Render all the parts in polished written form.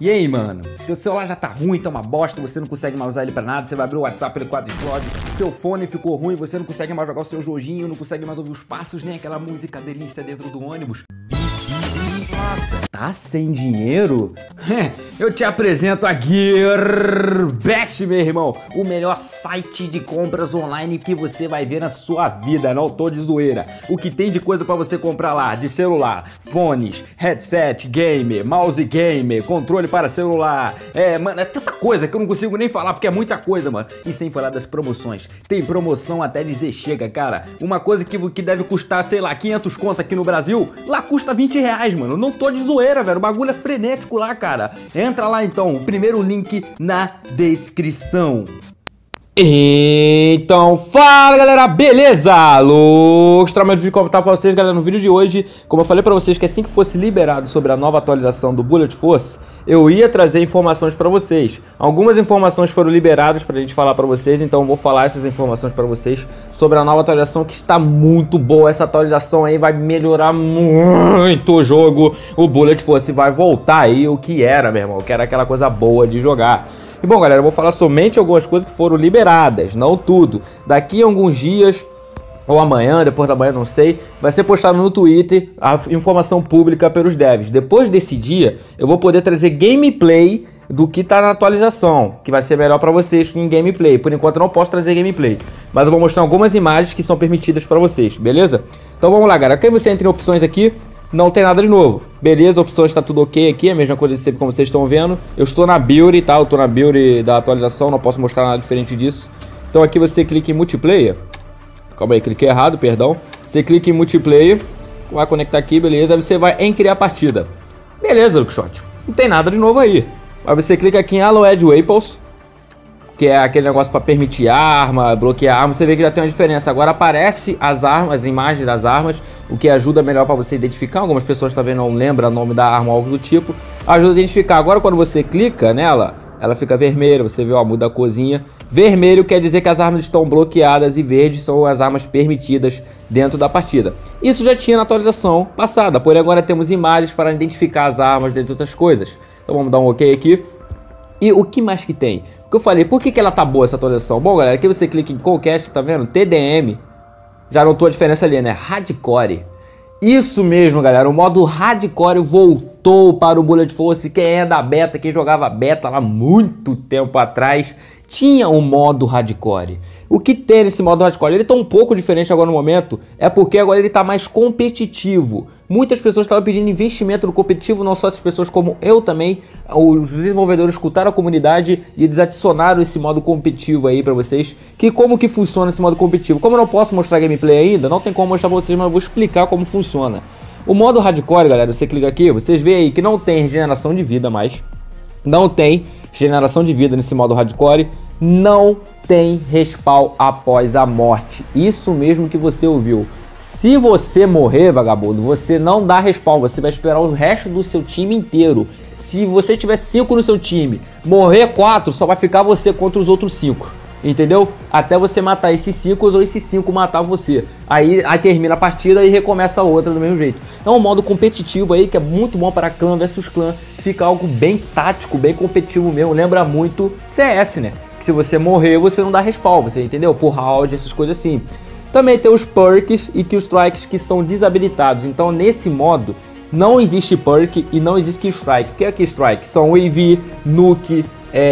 E aí, mano? Seu celular já tá ruim, tá uma bosta, você não consegue mais usar ele pra nada, você vai abrir o WhatsApp, ele quase explode, seu fone ficou ruim, você não consegue mais jogar o seu joguinho, não consegue mais ouvir os passos, nem aquela música delícia dentro do ônibus. Tá sem dinheiro? Eu te apresento a Gearbest, meu irmão, o melhor site de compras online que você vai ver na sua vida, não tô de zoeira. O que tem de coisa pra você comprar lá, de celular, fones, headset, game, mouse game, controle para celular, mano, é tanta coisa que eu não consigo nem falar porque é muita coisa, mano. E sem falar das promoções, tem promoção até dizer chega, cara. Uma coisa que deve custar, sei lá, 500 conto aqui no Brasil, lá custa 20 reais, mano, não tô de zoeira, velho, o bagulho é frenético lá, cara. Entra lá então, o primeiro link na descrição. Então, fala galera, beleza? Extremamente de comentar pra vocês, galera, no vídeo de hoje, como eu falei pra vocês que assim que fosse liberado sobre a nova atualização do Bullet Force, eu ia trazer informações pra vocês. Algumas informações foram liberadas pra gente falar pra vocês, então eu vou falar essas informações pra vocês sobre a nova atualização que está muito boa. Essa atualização aí vai melhorar muito o jogo, o Bullet Force vai voltar aí o que era, meu irmão, que era aquela coisa boa de jogar. E bom, galera, eu vou falar somente algumas coisas que foram liberadas, não tudo. Daqui a alguns dias, ou amanhã, depois da manhã, não sei, vai ser postado no Twitter a informação pública pelos devs. Depois desse dia, eu vou poder trazer gameplay do que tá na atualização, que vai ser melhor pra vocês em gameplay. Por enquanto eu não posso trazer gameplay, mas eu vou mostrar algumas imagens que são permitidas pra vocês, beleza? Então vamos lá, galera. Aqui você entra em opções aqui. Não tem nada de novo, beleza, opções tá tudo ok aqui, a mesma coisa de sempre como vocês estão vendo. Eu estou na build, tá, eu tô na build da atualização, não posso mostrar nada diferente disso. Então aqui você clica em multiplayer, calma aí, cliquei errado, perdão. Você clica em multiplayer, vai conectar aqui, beleza, aí você vai em criar partida. Beleza, Luxshot, não tem nada de novo aí. Aí você clica aqui em Alloed Weapons, que é aquele negócio para permitir arma, bloquear arma, você vê que já tem uma diferença. Agora aparece as armas, as imagens das armas, o que ajuda melhor para você identificar. Algumas pessoas também não lembram o nome da arma ou algo do tipo. Ajuda a identificar. Agora quando você clica nela, ela fica vermelha, você vê, ó, muda a corzinha. Vermelho quer dizer que as armas estão bloqueadas e verde são as armas permitidas dentro da partida. Isso já tinha na atualização passada, porém agora temos imagens para identificar as armas, dentre outras coisas. Então vamos dar um ok aqui. E o que mais que tem? Porque eu falei, por que ela tá boa essa atualização? Bom, galera, aqui você clica em Conquest, tá vendo? TDM. Já notou a diferença ali, né? Hardcore. Isso mesmo, galera. O modo Hardcore voltou para o Bullet Force. Quem é da beta, quem jogava beta lá muito tempo atrás, tinha o modo Hardcore. O que tem nesse modo Hardcore? Ele tá um pouco diferente agora no momento, é porque agora ele tá mais competitivo. Muitas pessoas estavam pedindo investimento no competitivo, não só essas pessoas como eu também. Os desenvolvedores escutaram a comunidade e eles adicionaram esse modo competitivo aí pra vocês. Que como que funciona esse modo competitivo? Como eu não posso mostrar gameplay ainda, não tem como mostrar pra vocês, mas eu vou explicar como funciona. O modo Hardcore, galera, você clica aqui, vocês veem aí que não tem regeneração de vida mais. Não tem regeneração de vida nesse modo Hardcore. Não tem respawn após a morte. Isso mesmo que você ouviu. Se você morrer, vagabundo, você não dá respawn, você vai esperar o resto do seu time inteiro. Se você tiver 5 no seu time, morrer 4, só vai ficar você contra os outros 5. Entendeu? Até você matar esses 5 ou esses 5 matar você. Aí termina a partida e recomeça a outra do mesmo jeito. É um modo competitivo aí que é muito bom para clã versus clã. Fica algo bem tático, bem competitivo mesmo. Lembra muito CS, né? Que se você morrer, você não dá respawn, você entendeu? Por round, essas coisas assim. Também tem os perks e kill strikes que são desabilitados. Então nesse modo não existe perk e não existe kill strike. O que é kill strike? São AV, Nuke,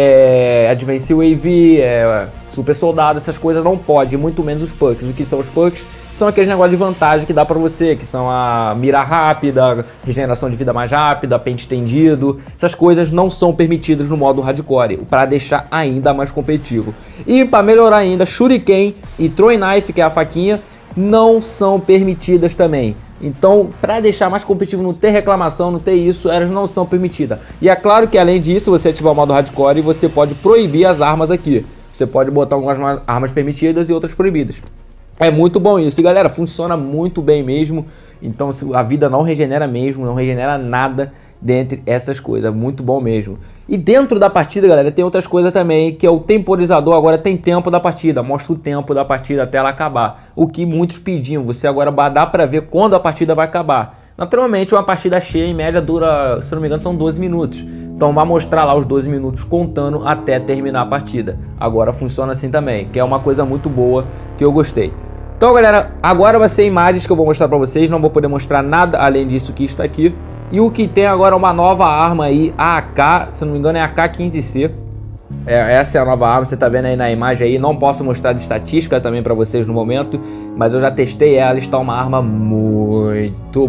Advanced AV, Super Soldado, essas coisas não pode, muito menos os perks. O que são os perks? São aqueles negócios de vantagem que dá pra você, que são a mira rápida, regeneração de vida mais rápida, pente estendido. Essas coisas não são permitidas no modo Hardcore, para deixar ainda mais competitivo. E para melhorar ainda, Shuriken e Throwing Knife, que é a faquinha, não são permitidas também. Então, para deixar mais competitivo, não ter reclamação, não ter isso, elas não são permitidas. E é claro que além disso, você ativar o modo Hardcore, você pode proibir as armas aqui. Você pode botar algumas armas permitidas e outras proibidas. É muito bom isso, e galera, funciona muito bem mesmo. Então a vida não regenera mesmo, não regenera nada dentre essas coisas, muito bom mesmo. E dentro da partida, galera, tem outras coisas também, que é o temporizador. Agora tem tempo da partida, mostra o tempo da partida até ela acabar. O que muitos pediam, você agora dá pra ver quando a partida vai acabar. Naturalmente uma partida cheia em média dura, se não me engano, são 12 minutos. Então vai mostrar lá os 12 minutos contando até terminar a partida. Agora funciona assim também, que é uma coisa muito boa que eu gostei. Então galera, agora vai ser imagens que eu vou mostrar pra vocês. Não vou poder mostrar nada além disso que está aqui. E o que tem agora é uma nova arma aí, a AK, se não me engano é a AK-15C. Essa é a nova arma, você tá vendo aí na imagem aí. Não posso mostrar de estatística também pra vocês no momento, mas eu já testei ela, está uma arma muito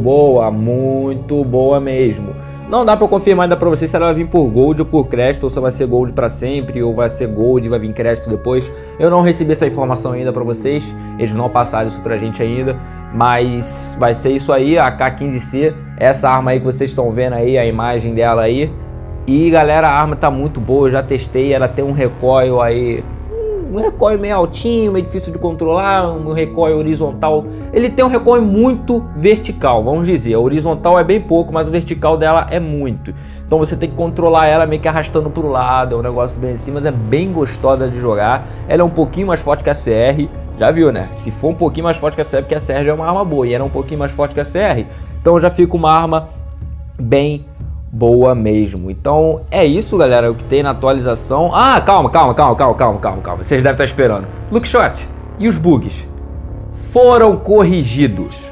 boa mesmo. Não dá pra confirmar ainda pra vocês se ela vai vir por Gold ou por crédito, ou se vai ser Gold pra sempre, ou vai ser Gold e vai vir crédito depois. Eu não recebi essa informação ainda pra vocês, eles não passaram isso pra gente ainda, mas vai ser isso aí, a AK-15C, essa arma aí que vocês estão vendo aí, a imagem dela aí. E galera, a arma tá muito boa, eu já testei, ela tem um recoil aí, um recoil meio altinho, meio difícil de controlar, um recoil horizontal. Ele tem um recoil muito vertical, vamos dizer, o horizontal é bem pouco, mas o vertical dela é muito. Então você tem que controlar ela meio que arrastando pro lado, é um negócio bem assim, mas é bem gostosa de jogar. Ela é um pouquinho mais forte que a CR, já viu né? Se for um pouquinho mais forte que a CR, porque a CR já é uma arma boa, e ela é um pouquinho mais forte que a CR, então já fica uma arma bem boa mesmo. Então é isso galera, o que tem na atualização. Ah, calma, vocês devem estar esperando. Lookshot, e os bugs? Foram corrigidos.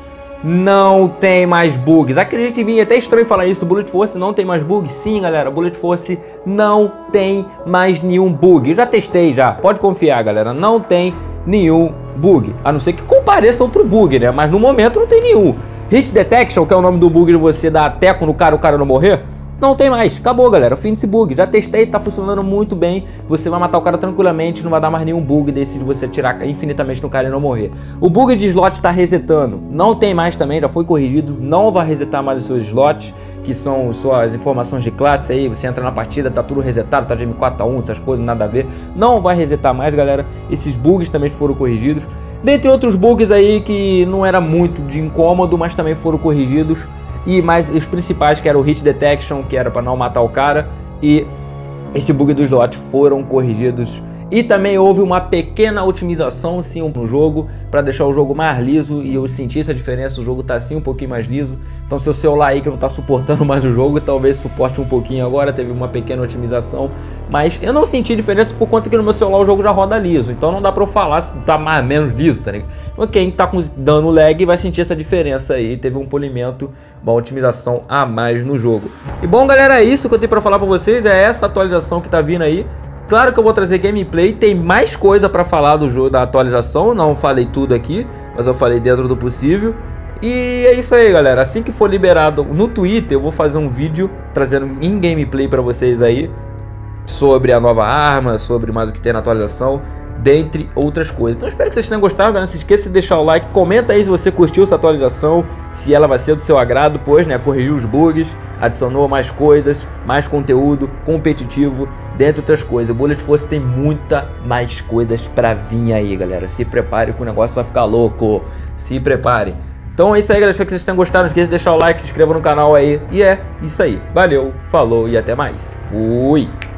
Não tem mais bugs. Acredite em mim, é até estranho falar isso, o Bullet Force não tem mais bug. Sim galera, Bullet Force não tem mais nenhum bug. Eu já testei já, pode confiar galera, não tem nenhum bug. A não ser que compareça outro bug, né? Mas no momento não tem nenhum. Hit Detection, que é o nome do bug de você dar teco no cara, o cara não morrer, não tem mais, acabou galera, o fim desse bug, já testei, tá funcionando muito bem, você vai matar o cara tranquilamente, não vai dar mais nenhum bug desse de você atirar infinitamente no cara e não morrer. O bug de slot tá resetando, não tem mais também, já foi corrigido, não vai resetar mais os seus slots, que são suas informações de classe aí, você entra na partida, tá tudo resetado, tá de M4A1, essas coisas, nada a ver, não vai resetar mais galera, esses bugs também foram corrigidos. Dentre outros bugs aí que não era muito de incômodo, mas também foram corrigidos. E mais os principais, que era o Hit Detection, que era para não matar o cara, e esse bug do slot foram corrigidos. E também houve uma pequena otimização sim no jogo, para deixar o jogo mais liso, e eu senti essa diferença, o jogo tá assim um pouquinho mais liso. Então seu celular aí que não tá suportando mais o jogo, talvez suporte um pouquinho agora, teve uma pequena otimização. Mas eu não senti diferença por conta que no meu celular o jogo já roda liso, então não dá pra eu falar se tá mais ou menos liso, tá ligado? Quem tá dando lag vai sentir essa diferença aí, teve um polimento, uma otimização a mais no jogo. E bom galera, é isso que eu tenho pra falar pra vocês, é essa atualização que tá vindo aí. Claro que eu vou trazer gameplay, tem mais coisa pra falar do jogo, da atualização, não falei tudo aqui, mas eu falei dentro do possível. E é isso aí galera, assim que for liberado no Twitter eu vou fazer um vídeo trazendo em gameplay pra vocês aí sobre a nova arma, sobre mais o que tem na atualização, dentre outras coisas. Então espero que vocês tenham gostado, galera. Não se esqueça de deixar o like, comenta aí se você curtiu essa atualização, se ela vai ser do seu agrado, pois né, corrigiu os bugs, adicionou mais coisas, mais conteúdo competitivo, dentre outras coisas. O Bullet Force tem muita mais coisas pra vir aí, galera. Se prepare que o negócio vai ficar louco, se prepare. Então é isso aí galera, espero que vocês tenham gostado, não esqueça de deixar o like, se inscreva no canal aí, e é isso aí. Valeu, falou e até mais. Fui!